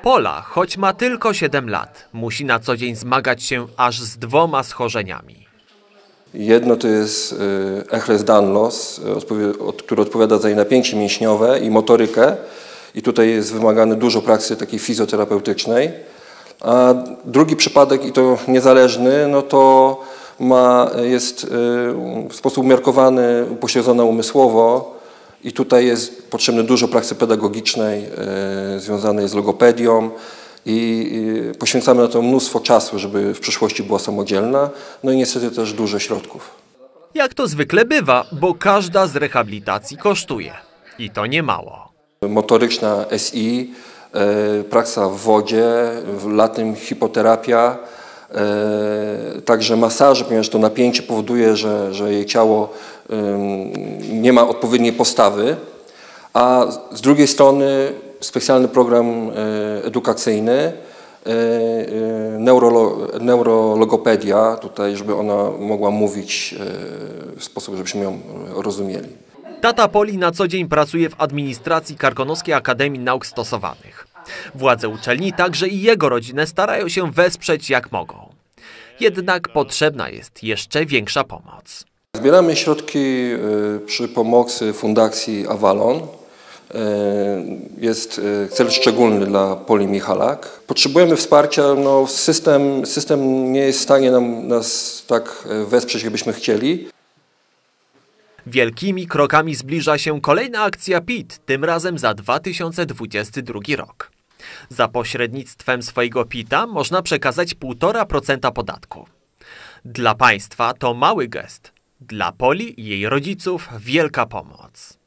Pola, choć ma tylko 7 lat, musi na co dzień zmagać się aż z 2 schorzeniami. Jedno to jest Ehlers-Danlos, który odpowiada za jej napięcie mięśniowe i motorykę. I tutaj jest wymagane dużo pracy takiej fizjoterapeutycznej. A drugi przypadek, i to niezależny, no to jest w sposób umiarkowany upośledzona umysłowo i tutaj jest potrzebne dużo pracy pedagogicznej związanej z logopedią i poświęcamy na to mnóstwo czasu, żeby w przyszłości była samodzielna, no i niestety też dużo środków. Jak to zwykle bywa, bo każda z rehabilitacji kosztuje. I to nie mało. Motoryczna SI, praksa w wodzie, latem hipoterapia, także masaże, ponieważ to napięcie powoduje, że jej ciało nie ma odpowiedniej postawy, a z drugiej strony specjalny program edukacyjny, neurologopedia, tutaj, żeby ona mogła mówić w sposób, żebyśmy ją rozumieli. Tata Poli na co dzień pracuje w administracji Karkonoskiej Akademii Nauk Stosowanych. Władze uczelni, także i jego rodzinę starają się wesprzeć jak mogą. Jednak potrzebna jest jeszcze większa pomoc. Zbieramy środki przy pomocy Fundacji Avalon. Jest cel szczególny dla Poli Michalak. Potrzebujemy wsparcia, no system nie jest w stanie nas tak wesprzeć, jakbyśmy chcieli. Wielkimi krokami zbliża się kolejna akcja PIT, tym razem za 2022 rok. Za pośrednictwem swojego PIT-a można przekazać 1,5% podatku. Dla państwa to mały gest, dla Poli i jej rodziców wielka pomoc.